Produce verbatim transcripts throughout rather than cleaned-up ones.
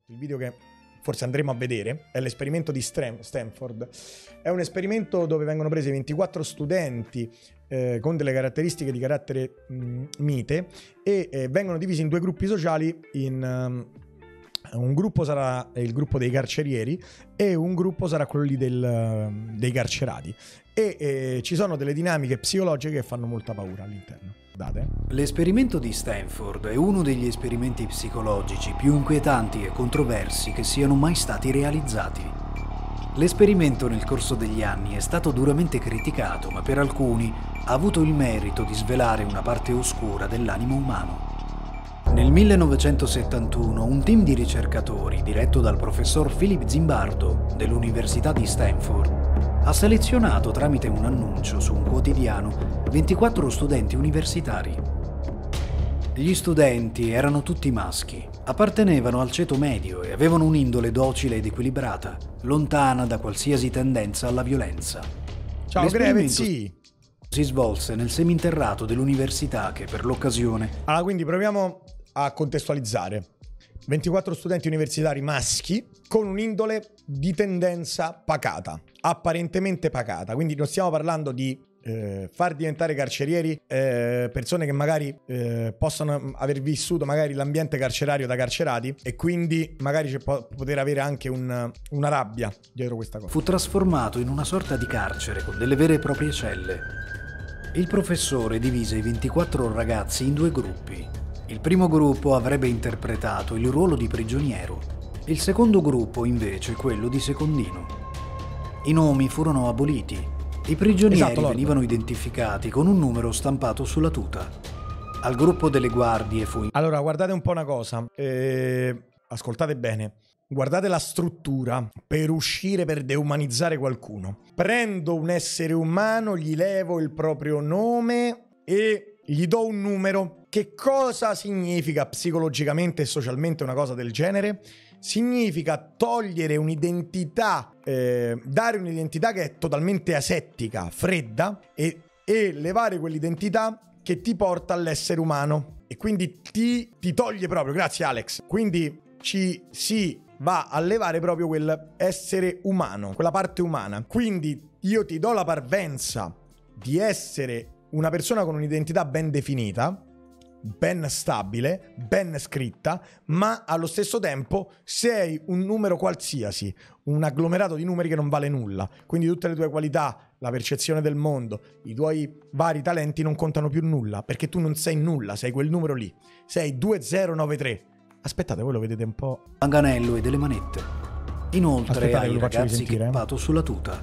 Il video che forse andremo a vedere è l'esperimento di Stram- Stanford. È un esperimento dove vengono presi ventiquattro studenti eh, con delle caratteristiche di carattere mh, mite e eh, vengono divisi in due gruppi sociali. In um, un gruppo sarà il gruppo dei carcerieri e un gruppo sarà quello lì del, dei carcerati. E eh, ci sono delle dinamiche psicologiche che fanno molta paura all'interno. Date. L'esperimento di Stanford è uno degli esperimenti psicologici più inquietanti e controversi che siano mai stati realizzati. L'esperimento nel corso degli anni è stato duramente criticato, ma per alcuni ha avuto il merito di svelare una parte oscura dell'animo umano. Nel millenovecentosettantuno un team di ricercatori, diretto dal professor Philip Zimbardo dell'Università di Stanford, ha selezionato tramite un annuncio su un quotidiano ventiquattro studenti universitari. Gli studenti erano tutti maschi, appartenevano al ceto medio e avevano un'indole docile ed equilibrata, lontana da qualsiasi tendenza alla violenza. Ciao Grevezzi! Si svolse nel seminterrato dell'università che per l'occasione... Allora, quindi proviamo a contestualizzare. ventiquattro studenti universitari maschi con un'indole di tendenza pacata, apparentemente pacata. Quindi non stiamo parlando di eh, far diventare carcerieri eh, persone che magari eh, possono aver vissuto magari l'ambiente carcerario da carcerati e quindi magari c'è po- poter avere anche un, una rabbia dietro questa cosa. Fu trasformato in una sorta di carcere con delle vere e proprie celle. Il professore divise i ventiquattro ragazzi in due gruppi. Il primo gruppo avrebbe interpretato il ruolo di prigioniero, il secondo gruppo invece quello di secondino. I nomi furono aboliti, i prigionieri esatto, venivano identificati con un numero stampato sulla tuta. Al gruppo delle guardie fu... Allora, guardate un po' una cosa, eh, ascoltate bene, guardate la struttura per uscire, per deumanizzare qualcuno. Prendo un essere umano, gli levo il proprio nome e gli do un numero. Che cosa significa psicologicamente e socialmente una cosa del genere? Significa togliere un'identità, eh, dare un'identità che è totalmente asettica, fredda, e, e levare quell'identità che ti porta all'essere umano. E quindi ti, ti toglie proprio, grazie Alex, quindi ci si va a levare proprio quell'essere umano, quella parte umana. Quindi io ti do la parvenza di essere una persona con un'identità ben definita, ben stabile, ben scritta, ma allo stesso tempo sei un numero qualsiasi, un agglomerato di numeri che non vale nulla. Quindi tutte le tue qualità, la percezione del mondo, i tuoi vari talenti non contano più nulla, perché tu non sei nulla, sei quel numero lì, sei due zero nove tre. Aspettate, voi lo vedete un po'. Manganello e delle manette. Inoltre Aspettate, ai ragazzi chippato sulla tuta.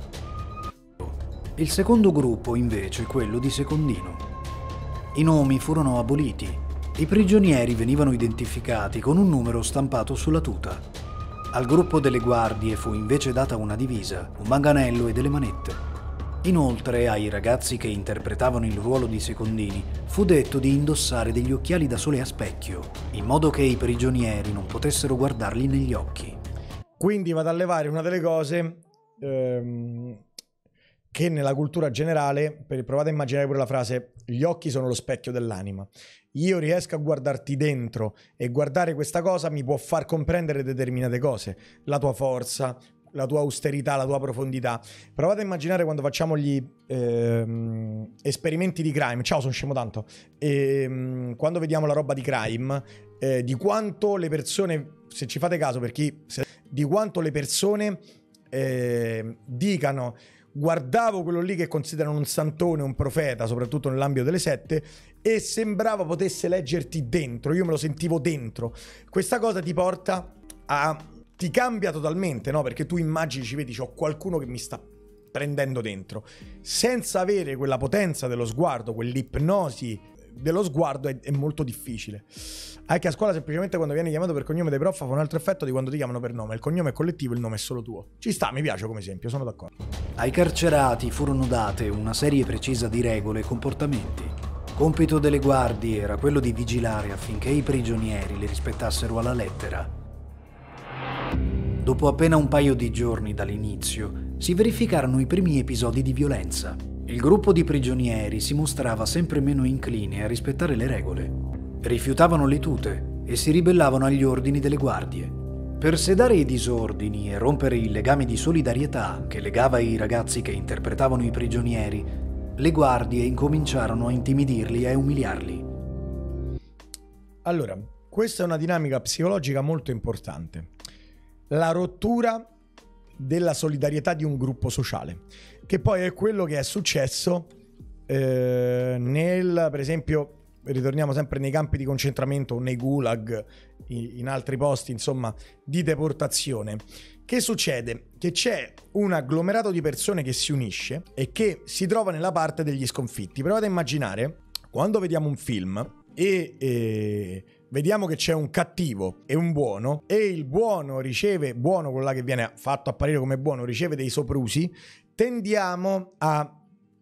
Il secondo gruppo invece quello di secondino. I nomi furono aboliti. I prigionieri venivano identificati con un numero stampato sulla tuta. Al gruppo delle guardie fu invece data una divisa, un manganello e delle manette. Inoltre ai ragazzi che interpretavano il ruolo di secondini fu detto di indossare degli occhiali da sole a specchio, in modo che i prigionieri non potessero guardarli negli occhi. Quindi vado a levare una delle cose ehm, che nella cultura generale, per, provate a immaginare pure la frase, gli occhi sono lo specchio dell'anima. Io riesco a guardarti dentro e guardare questa cosa mi può far comprendere determinate cose, la tua forza, la tua austerità, la tua profondità. Provate a immaginare quando facciamo gli ehm, esperimenti di crime, ciao sono scemo tanto, e, quando vediamo la roba di crime, eh, di quanto le persone, se ci fate caso per chi, se, di quanto le persone eh, dicano guardavo quello lì che considerano un santone, un profeta, soprattutto nell'ambito delle sette, e sembrava potesse leggerti dentro, io me lo sentivo dentro. Questa cosa ti porta a... ti cambia totalmente, no? Perché tu immagini, ci vedi, c'ho qualcuno che mi sta prendendo dentro. Senza avere quella potenza dello sguardo, quell'ipnosi dello sguardo è, è molto difficile. Anche a scuola semplicemente quando vieni chiamato per cognome dai prof fa un altro effetto di quando ti chiamano per nome. Il cognome è collettivo, il nome è solo tuo. Ci sta, mi piace come esempio, sono d'accordo. Ai carcerati furono date una serie precisa di regole e comportamenti. Compito delle guardie era quello di vigilare affinché i prigionieri li rispettassero alla lettera. Dopo appena un paio di giorni dall'inizio, si verificarono i primi episodi di violenza. Il gruppo di prigionieri si mostrava sempre meno incline a rispettare le regole. Rifiutavano le tute e si ribellavano agli ordini delle guardie. Per sedare i disordini e rompere il legame di solidarietà che legava i ragazzi che interpretavano i prigionieri, le guardie incominciarono a intimidirli e a umiliarli. Allora, questa è una dinamica psicologica molto importante. La rottura della solidarietà di un gruppo sociale, che poi è quello che è successo eh, nel, per esempio, ritorniamo sempre nei campi di concentramento o nei gulag, in altri posti, insomma, di deportazione. Che succede? Che c'è un agglomerato di persone che si unisce e che si trova nella parte degli sconfitti. Provate a immaginare, quando vediamo un film e, e vediamo che c'è un cattivo e un buono, e il buono riceve, buono quello là che viene fatto apparire come buono, riceve dei soprusi, tendiamo a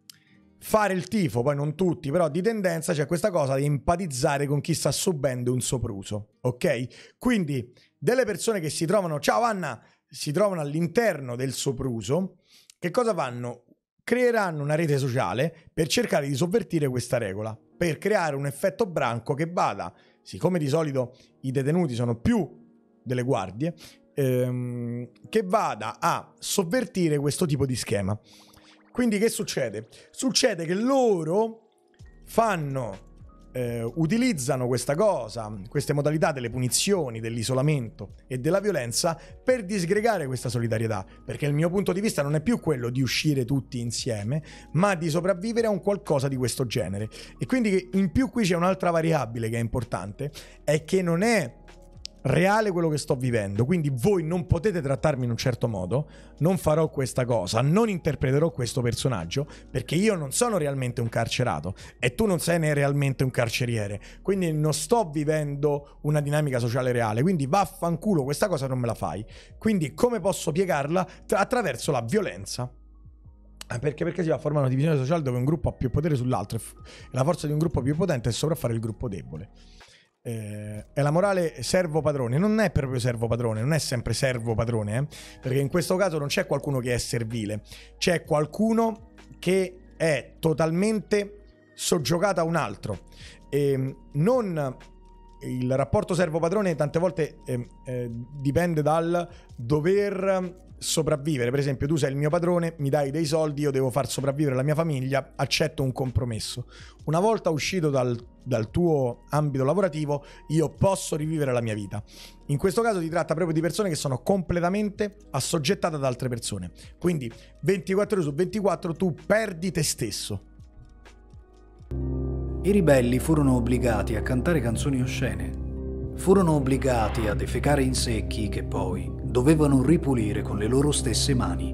fare il tifo, poi non tutti, però di tendenza c'è questa cosa di empatizzare con chi sta subendo un sopruso, ok? Quindi delle persone che si trovano, ciao Anna, si trovano all'interno del sopruso, che cosa fanno? Creeranno una rete sociale per cercare di sovvertire questa regola, per creare un effetto branco che vada, siccome di solito i detenuti sono più delle guardie, ehm, che vada a sovvertire questo tipo di schema. Quindi che succede? Succede che loro fanno, eh, utilizzano questa cosa, queste modalità delle punizioni, dell'isolamento e della violenza per disgregare questa solidarietà, perché il mio punto di vista non è più quello di uscire tutti insieme, ma di sopravvivere a un qualcosa di questo genere. E quindi in più qui c'è un'altra variabile che è importante, è che non è reale quello che sto vivendo, quindi voi non potete trattarmi in un certo modo, non farò questa cosa, non interpreterò questo personaggio, perché io non sono realmente un carcerato e tu non sei ne realmente un carceriere, quindi non sto vivendo una dinamica sociale reale, quindi vaffanculo, questa cosa non me la fai. Quindi come posso piegarla? Tra- attraverso la violenza. Perché, perché si va a formare una divisione sociale dove un gruppo ha più potere sull'altro e la forza di un gruppo più potente è sopraffare il gruppo debole. Eh, è la morale servo padrone. Non è proprio servo padrone, non è sempre servo padrone, eh? Perché in questo caso non c'è qualcuno che è servile, c'è qualcuno che è totalmente soggiogato a un altro. E non il rapporto servo padrone tante volte eh, eh, dipende dal dover sopravvivere. Per esempio, tu sei il mio padrone, mi dai dei soldi, io devo far sopravvivere la mia famiglia, accetto un compromesso. Una volta uscito dal, dal tuo ambito lavorativo, io posso rivivere la mia vita. In questo caso si tratta proprio di persone che sono completamente assoggettate ad altre persone. Quindi ventiquattro ore su ventiquattro tu perdi te stesso. I ribelli furono obbligati a cantare canzoni oscene. Furono obbligati a defecare in secchi che poi dovevano ripulire con le loro stesse mani.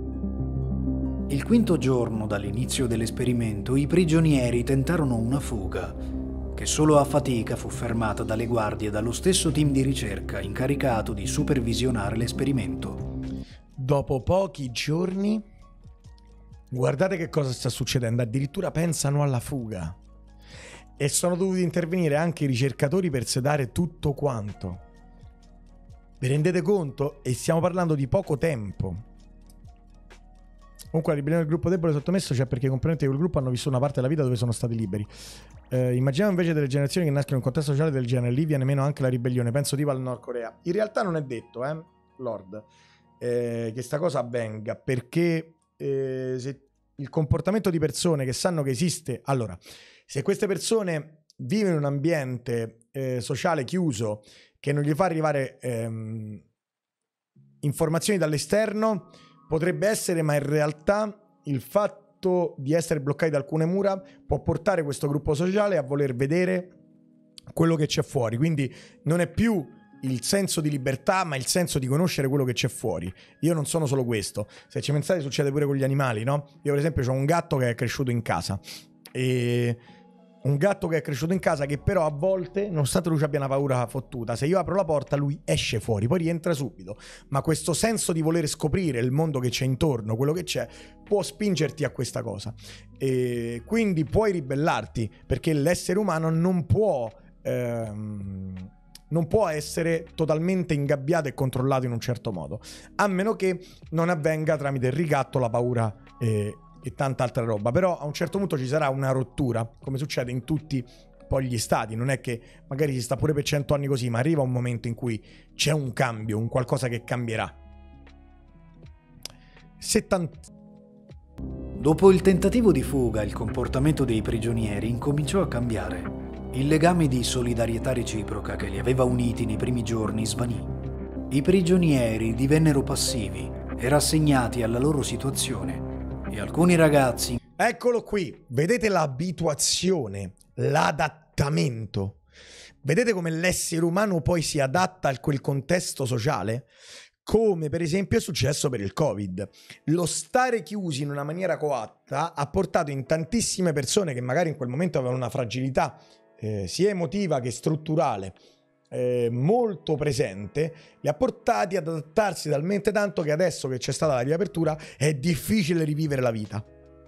Il quinto giorno dall'inizio dell'esperimento, i prigionieri tentarono una fuga, che solo a fatica fu fermata dalle guardie e dallo stesso team di ricerca incaricato di supervisionare l'esperimento. Dopo pochi giorni, guardate che cosa sta succedendo, addirittura pensano alla fuga. E sono dovuti intervenire anche i ricercatori per sedare tutto quanto. Vi rendete conto? E stiamo parlando di poco tempo. Comunque la ribellione del gruppo debole sottomesso c'è perché i componenti di quel gruppo hanno vissuto una parte della vita dove sono stati liberi. Eh, immaginiamo invece delle generazioni che nascono in un contesto sociale del genere, lì viene meno anche la ribellione, penso tipo al Nord Corea. In realtà non è detto, eh, Lord, eh, che sta cosa avvenga, perché eh, se il comportamento di persone che sanno che esiste... Allora, se queste persone vivono in un ambiente eh, sociale chiuso che non gli fa arrivare ehm, informazioni dall'esterno, potrebbe essere, ma in realtà il fatto di essere bloccati da alcune mura può portare questo gruppo sociale a voler vedere quello che c'è fuori. Quindi non è più il senso di libertà, ma il senso di conoscere quello che c'è fuori. Io non sono solo questo. Se ci pensate, succede pure con gli animali, no? Io per esempio ho un gatto che è cresciuto in casa e... un gatto che è cresciuto in casa che però a volte, nonostante lui ci abbia una paura fottuta, se io apro la porta lui esce fuori, poi rientra subito. Ma questo senso di voler scoprire il mondo che c'è intorno, quello che c'è, può spingerti a questa cosa. E quindi puoi ribellarti, perché l'essere umano non può... Ehm, non può essere totalmente ingabbiato e controllato in un certo modo, a meno che non avvenga tramite il ricatto, la paura e... e tanta altra roba. Però a un certo punto ci sarà una rottura, come succede in tutti poi gli stati, non è che magari si sta pure per cento anni così, ma arriva un momento in cui c'è un cambio, un qualcosa che cambierà. settanta Dopo il tentativo di fuga, il comportamento dei prigionieri incominciò a cambiare. Il legame di solidarietà reciproca che li aveva uniti nei primi giorni svanì. I prigionieri divennero passivi e rassegnati alla loro situazione, e alcuni ragazzi... Eccolo qui, vedete l'abituazione, l'adattamento. Vedete come l'essere umano poi si adatta a quel contesto sociale? Come per esempio è successo per il Covid. Lo stare chiusi in una maniera coatta ha portato in tantissime persone che magari in quel momento avevano una fragilità eh, sia emotiva che strutturale eh, molto presente, li ha portati ad adattarsi talmente tanto che adesso che c'è stata la riapertura è difficile rivivere la vita.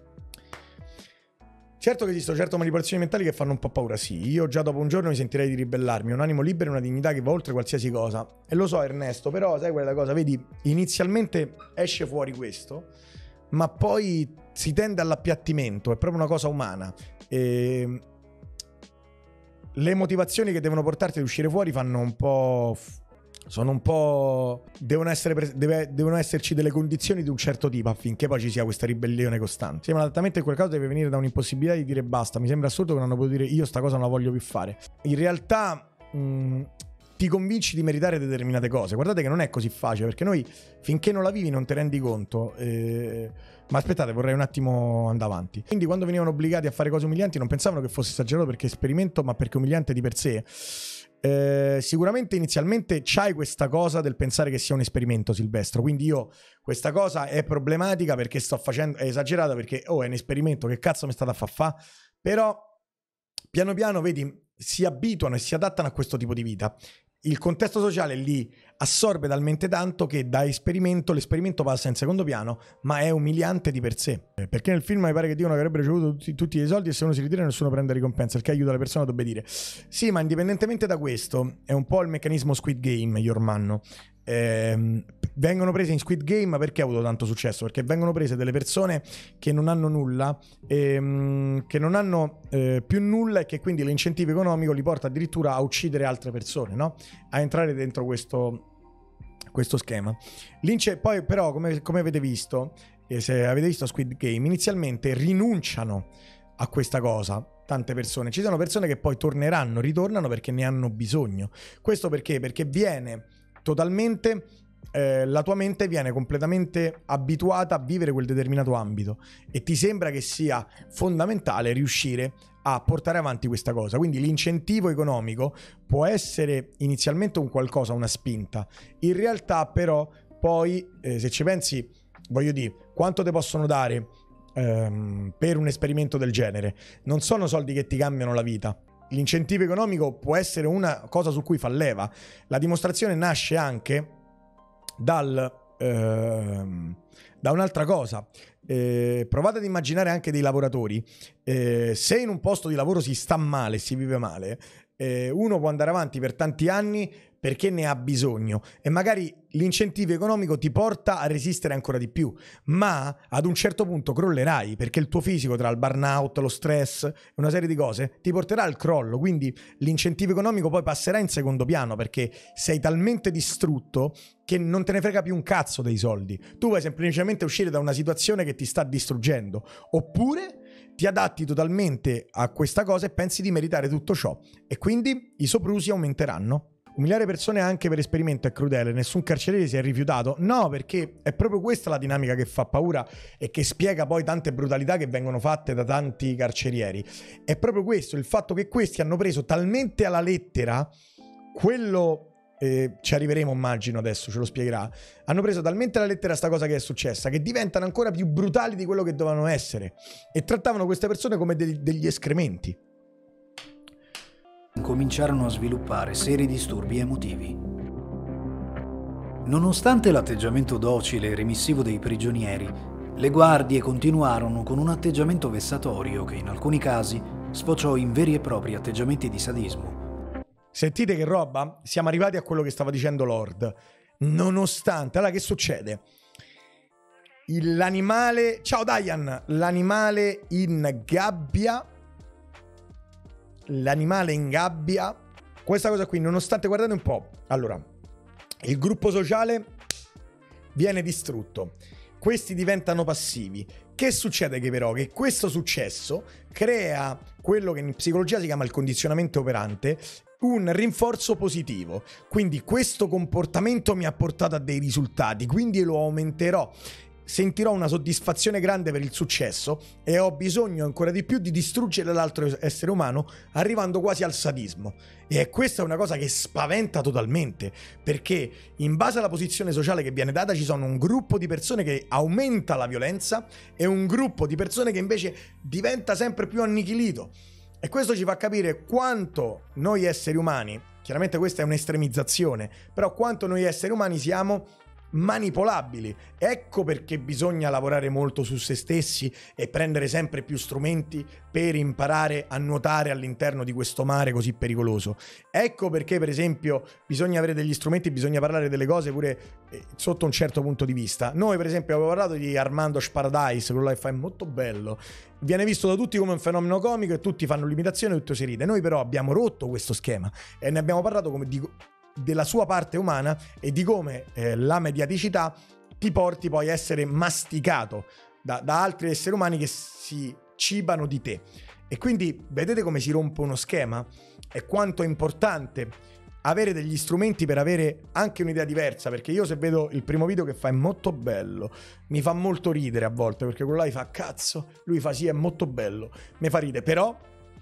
Certo che esistono certe manipolazioni mentali che fanno un po' paura, sì. Io già dopo un giorno mi sentirei di ribellarmi, ho un animo libero e una dignità che va oltre qualsiasi cosa. E lo so Ernesto, però sai quella cosa, vedi, inizialmente esce fuori questo, ma poi si tende all'appiattimento, è proprio una cosa umana. E le motivazioni che devono portarti ad uscire fuori fanno un po'... sono un po'... devono essere pres- deve, devono esserci delle condizioni di un certo tipo affinché poi ci sia questa ribellione costante. Sì, ma l'adattamento in quel caso deve venire da un'impossibilità di dire basta. Mi sembra assurdo che non hanno potuto dire io sta cosa non la voglio più fare. In realtà mh, ti convinci di meritare determinate cose. Guardate che non è così facile, perché noi finché non la vivi non te rendi conto. Eh... Ma aspettate, vorrei un attimo andare avanti. Quindi quando venivano obbligati a fare cose umilianti non pensavano che fosse esagerato perché esperimento, ma perché umiliante di per sé. Eh, sicuramente inizialmente c'hai questa cosa del pensare che sia un esperimento, Silvestro, quindi io questa cosa è problematica perché sto facendo, è esagerata perché oh è un esperimento, che cazzo mi state a fa fa? Però piano piano vedi si abituano e si adattano a questo tipo di vita. Il contesto sociale li assorbe talmente tanto che da esperimento l'esperimento passa in secondo piano, ma è umiliante di per sé. Perché nel film mi pare che dicono che avrebbero ricevuto tutti, tutti i soldi e se uno si ritira nessuno prende ricompensa, il che aiuta le persone ad obbedire. Sì, ma indipendentemente da questo, è un po' il meccanismo Squid Game, Yormanno. Eh, vengono prese in Squid Game perché ha avuto tanto successo? Perché vengono prese delle persone che non hanno nulla, ehm, che non hanno eh, più nulla e che quindi l'incentivo economico li porta addirittura a uccidere altre persone, no? A entrare dentro questo questo schema. Lince, poi però come, come avete visto, eh, se avete visto Squid Game, inizialmente rinunciano a questa cosa tante persone. Ci sono persone che poi torneranno, ritornano perché ne hanno bisogno. Questo perché? Perché viene totalmente eh, la tua mente viene completamente abituata a vivere quel determinato ambito e ti sembra che sia fondamentale riuscire a portare avanti questa cosa. Quindi l'incentivo economico può essere inizialmente un qualcosa, una spinta. In realtà però poi eh, se ci pensi, voglio dire, quanto ti possono dare ehm, per un esperimento del genere? Non sono soldi che ti cambiano la vita. L'incentivo economico può essere una cosa su cui fa leva. La dimostrazione nasce anche dal, ehm, da un'altra cosa. Eh, provate ad immaginare anche dei lavoratori. Eh, se in un posto di lavoro si sta male, si vive male, eh, uno può andare avanti per tanti anni perché ne ha bisogno e magari l'incentivo economico ti porta a resistere ancora di più, ma ad un certo punto crollerai perché il tuo fisico, tra il burnout, lo stress e una serie di cose, ti porterà al crollo. Quindi l'incentivo economico poi passerà in secondo piano perché sei talmente distrutto che non te ne frega più un cazzo dei soldi. Tu vuoi semplicemente uscire da una situazione che ti sta distruggendo, oppure ti adatti totalmente a questa cosa e pensi di meritare tutto ciò e quindi i soprusi aumenteranno. Umiliare persone anche per esperimento è crudele, nessun carceriere si è rifiutato. No, perché è proprio questa la dinamica che fa paura e che spiega poi tante brutalità che vengono fatte da tanti carcerieri. È proprio questo, il fatto che questi hanno preso talmente alla lettera quello... Eh, ci arriveremo, immagino, adesso ce lo spiegherà. Hanno preso talmente alla lettera sta cosa che è successa che diventano ancora più brutali di quello che dovevano essere e trattavano queste persone come de- degli escrementi. Cominciarono a sviluppare seri disturbi emotivi. Nonostante l'atteggiamento docile e remissivo dei prigionieri, le guardie continuarono con un atteggiamento vessatorio che in alcuni casi sfociò in veri e propri atteggiamenti di sadismo. Sentite che roba? Siamo arrivati a quello che stava dicendo Lord. Nonostante, allora che succede? Il, l'animale, ciao Diane, l'animale in gabbia, l'animale in gabbia, questa cosa qui, nonostante, guardate un po', allora, il gruppo sociale viene distrutto, questi diventano passivi. Che succede che però? Che questo successo crea quello che in psicologia si chiama il condizionamento operante, un rinforzo positivo. Quindi questo comportamento mi ha portato a dei risultati, quindi lo aumenterò. Sentirò una soddisfazione grande per il successo e ho bisogno ancora di più di distruggere l'altro essere umano, arrivando quasi al sadismo. E questa è una cosa che spaventa totalmente, perché in base alla posizione sociale che viene data ci sono un gruppo di persone che aumenta la violenza e un gruppo di persone che invece diventa sempre più annichilito. E questo ci fa capire quanto noi esseri umani, chiaramente questa è un'estremizzazione, però quanto noi esseri umani siamo manipolabili. Ecco perché bisogna lavorare molto su se stessi e prendere sempre più strumenti per imparare a nuotare all'interno di questo mare così pericoloso. Ecco perché, per esempio, bisogna avere degli strumenti, bisogna parlare delle cose pure eh, sotto un certo punto di vista. Noi, per esempio, abbiamo parlato di Armando's Paradise, quello là che fa è molto bello, viene visto da tutti come un fenomeno comico e tutti fanno l'imitazione e tutto si ride. Noi però abbiamo rotto questo schema e ne abbiamo parlato come di della sua parte umana e di come eh, la mediaticità ti porti poi a essere masticato da, da altri esseri umani che si cibano di te. E quindi vedete come si rompe uno schema e quanto è importante avere degli strumenti per avere anche un'idea diversa, perché io se vedo il primo video che fa è molto bello, mi fa molto ridere a volte, perché quello là fa cazzo, lui fa sì è molto bello, mi fa ridere, però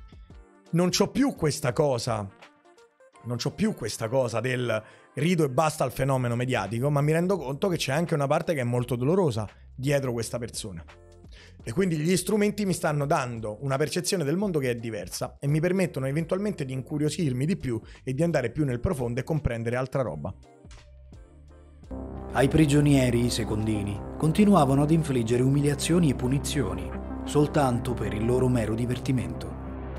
non c'ho più questa cosa Non c'ho più questa cosa del rido e basta al fenomeno mediatico, ma mi rendo conto che c'è anche una parte che è molto dolorosa dietro questa persona. E quindi gli strumenti mi stanno dando una percezione del mondo che è diversa e mi permettono eventualmente di incuriosirmi di più e di andare più nel profondo e comprendere altra roba. Ai prigionieri, i secondini, continuavano ad infliggere umiliazioni e punizioni, soltanto per il loro mero divertimento.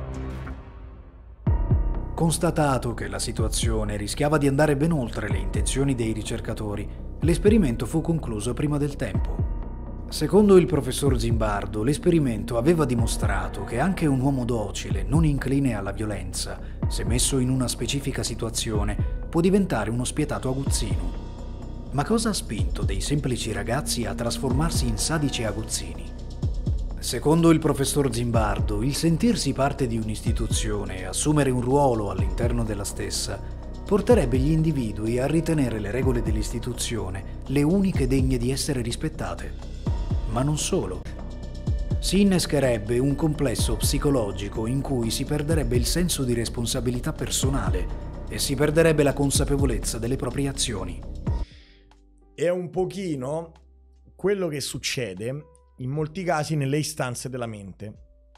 Constatato che la situazione rischiava di andare ben oltre le intenzioni dei ricercatori, l'esperimento fu concluso prima del tempo. Secondo il professor Zimbardo, l'esperimento aveva dimostrato che anche un uomo docile, non incline alla violenza, se messo in una specifica situazione, può diventare uno spietato aguzzino. Ma cosa ha spinto dei semplici ragazzi a trasformarsi in sadici aguzzini? Secondo il professor Zimbardo, il sentirsi parte di un'istituzione e assumere un ruolo all'interno della stessa porterebbe gli individui a ritenere le regole dell'istituzione le uniche degne di essere rispettate. Ma non solo. Si innescherebbe un complesso psicologico in cui si perderebbe il senso di responsabilità personale e si perderebbe la consapevolezza delle proprie azioni. È un pochino quello che succede in molti casi nelle istanze della mente.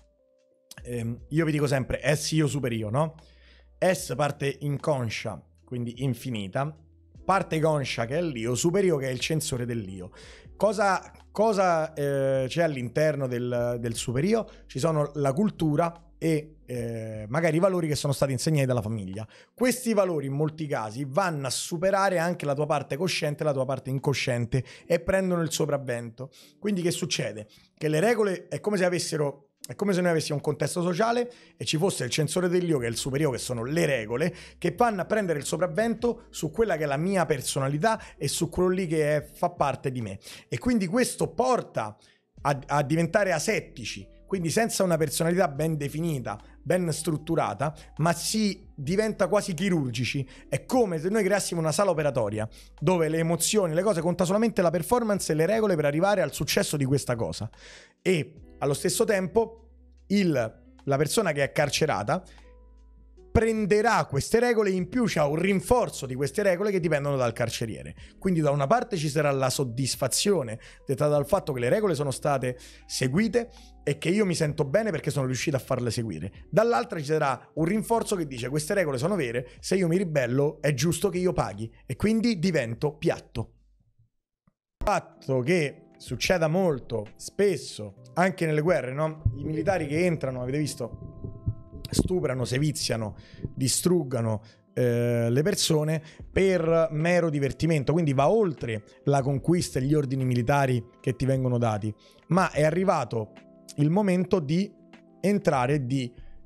Eh, io vi dico sempre S io super io, no? S parte inconscia, quindi infinita, parte conscia che è l'io, super io che è il censore dell'io. Cosa, cosa eh, c'è all'interno del, del super io? Ci sono la cultura e eh, magari i valori che sono stati insegnati dalla famiglia. Questi valori in molti casi vanno a superare anche la tua parte cosciente e la tua parte incosciente e prendono il sopravvento. Quindi che succede? Che le regole è come se avessero È come se noi avessimo un contesto sociale e ci fosse il censore dell'io, che è il superiore, che sono le regole, che vanno a prendere il sopravvento su quella che è la mia personalità e su quello lì che è, fa parte di me. E quindi questo porta a, a diventare asettici, quindi senza una personalità ben definita, ben strutturata, ma si diventa quasi chirurgici. È come se noi creassimo una sala operatoria dove le emozioni, le cose, conta solamente la performance e le regole per arrivare al successo di questa cosa. E allo stesso tempo il, la persona che è carcerata prenderà queste regole e in più c'ha un rinforzo di queste regole che dipendono dal carceriere. Quindi da una parte ci sarà la soddisfazione dettata dal fatto che le regole sono state seguite e che io mi sento bene perché sono riuscito a farle seguire. Dall'altra ci sarà un rinforzo che dice queste regole sono vere, se io mi ribello è giusto che io paghi e quindi divento piatto. Il fatto che succeda molto spesso anche nelle guerre, no? I militari che entrano, avete visto, stuprano, seviziano, distruggano eh, le persone per mero divertimento, quindi va oltre la conquista e gli ordini militari che ti vengono dati, ma è arrivato il momento di entrare, di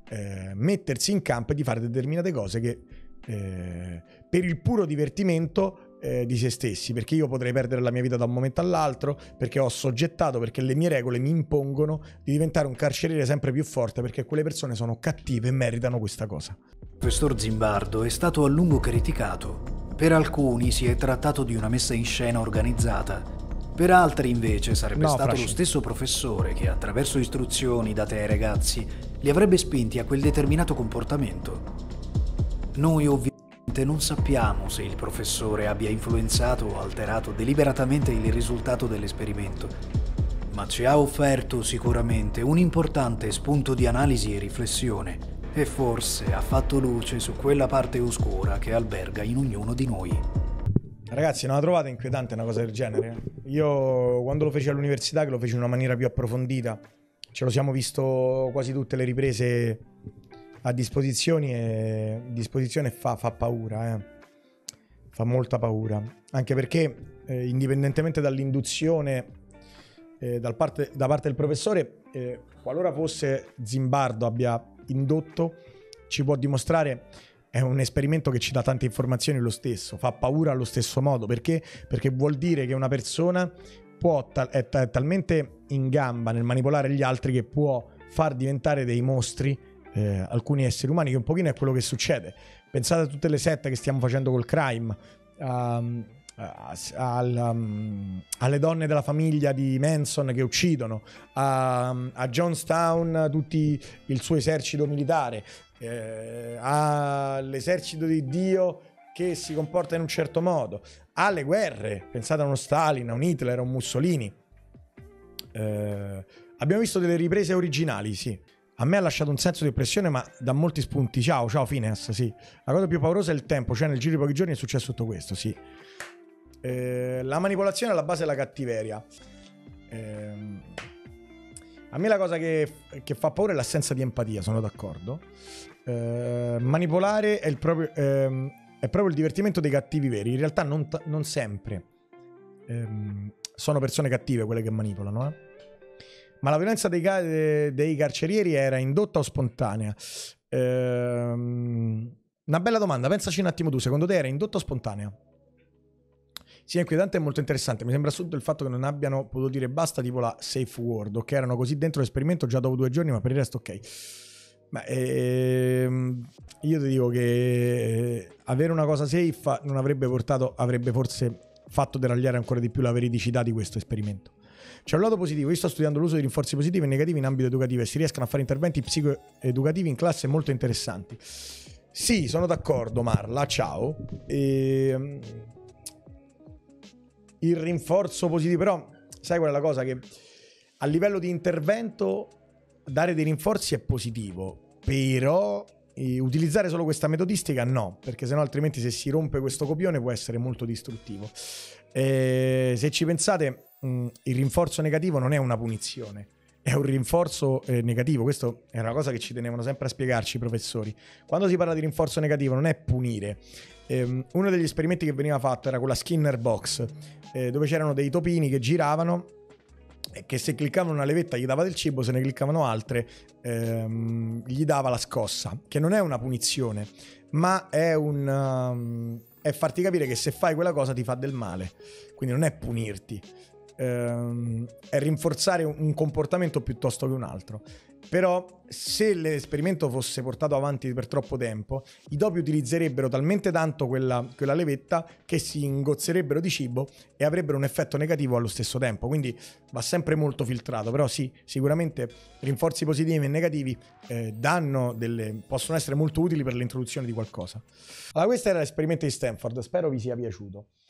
eh, mettersi in campo e di fare determinate cose che eh, per il puro divertimento Eh, di se stessi, perché io potrei perdere la mia vita da un momento all'altro, perché ho soggettato, perché le mie regole mi impongono di diventare un carceriere sempre più forte, perché quelle persone sono cattive e meritano questa cosa. Il professor Zimbardo è stato a lungo criticato. Per alcuni si è trattato di una messa in scena organizzata, per altri invece sarebbe No, stato Frasci. lo stesso professore che attraverso istruzioni date ai ragazzi li avrebbe spinti a quel determinato comportamento. Noi ovviamente non sappiamo se il professore abbia influenzato o alterato deliberatamente il risultato dell'esperimento, ma ci ha offerto sicuramente un importante spunto di analisi e riflessione e forse ha fatto luce su quella parte oscura che alberga in ognuno di noi. Ragazzi, non la trovate inquietante una cosa del genere? Io quando lo feci all'università, che lo feci in una maniera più approfondita, ce lo siamo visto quasi tutte le riprese a disposizione e disposizione fa, fa paura, eh. Fa molta paura, anche perché eh, indipendentemente dall'induzione eh, dal parte, da parte del professore, eh, qualora fosse Zimbardo abbia indotto, ci può dimostrare, è un esperimento che ci dà tante informazioni lo stesso, fa paura allo stesso modo, perché? Perché vuol dire che una persona può ta- è, ta- è talmente in gamba nel manipolare gli altri che può far diventare dei mostri Eh, alcuni esseri umani, che un pochino è quello che succede. Pensate a tutte le sette che stiamo facendo col crime, um, a, al, um, alle donne della famiglia di Manson che uccidono, a, a Jonestown tutti il suo esercito militare, eh, all'esercito di Dio che si comporta in un certo modo, alle guerre, pensate a uno Stalin, a un Hitler, a un Mussolini. Eh, abbiamo visto delle riprese originali, sì. A me ha lasciato un senso di oppressione, ma da molti spunti. Ciao, ciao Phineas, sì. La cosa più paurosa è il tempo, cioè nel giro di pochi giorni è successo tutto questo, sì. Eh, la manipolazione è alla base della cattiveria. Eh, a me la cosa che, che fa paura è l'assenza di empatia, sono d'accordo. Eh, manipolare è, il proprio, eh, è proprio il divertimento dei cattivi veri. In realtà non, non sempre eh, sono persone cattive quelle che manipolano, eh. Ma la violenza dei, dei carcerieri era indotta o spontanea? Ehm, una bella domanda, pensaci un attimo tu, secondo te era indotta o spontanea? Sì, è inquietante e molto interessante. Mi sembra assurdo il fatto che non abbiano potuto dire basta, tipo la safe word, ok? Erano così dentro l'esperimento già dopo due giorni, ma per il resto ok. Ma ehm, io ti dico che avere una cosa safe non avrebbe portato, avrebbe forse fatto deragliare ancora di più la veridicità di questo esperimento. C'è un lato positivo, io sto studiando l'uso di rinforzi positivi e negativi in ambito educativo e si riescono a fare interventi psicoeducativi in classe molto interessanti. Sì, sono d'accordo Marla, ciao. E... il rinforzo positivo, però sai qual è la cosa, che a livello di intervento dare dei rinforzi è positivo, però eh, utilizzare solo questa metodistica no, perché sennò altrimenti se si rompe questo copione può essere molto distruttivo. Eh, se ci pensate, mh, il rinforzo negativo non è una punizione, è un rinforzo eh, negativo. Questo è una cosa che ci tenevano sempre a spiegarci i professori. Quando si parla di rinforzo negativo non è punire. Eh, uno degli esperimenti che veniva fatto era con la Skinner Box, eh, dove c'erano dei topini che giravano e che se cliccavano una levetta gli dava del cibo, se ne cliccavano altre ehm, gli dava la scossa, che non è una punizione, ma è un um, è farti capire che se fai quella cosa ti fa del male, quindi non è punirti, ehm, è rinforzare un comportamento piuttosto che un altro. Però se l'esperimento fosse portato avanti per troppo tempo, i topi utilizzerebbero talmente tanto quella, quella levetta che si ingozzerebbero di cibo e avrebbero un effetto negativo allo stesso tempo. Quindi va sempre molto filtrato. Però sì, sicuramente rinforzi positivi e negativi eh, danno delle, possono essere molto utili per l'introduzione di qualcosa. Allora, questo era l'esperimento di Stanford, spero vi sia piaciuto.